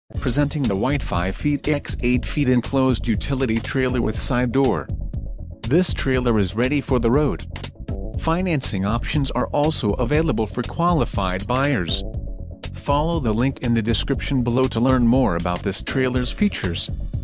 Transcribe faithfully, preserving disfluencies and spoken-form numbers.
Presenting the white five feet by eight feet enclosed utility trailer with side door. This trailer is ready for the road. Financing options are also available for qualified buyers. Follow the link in the description below to learn more about this trailer's features.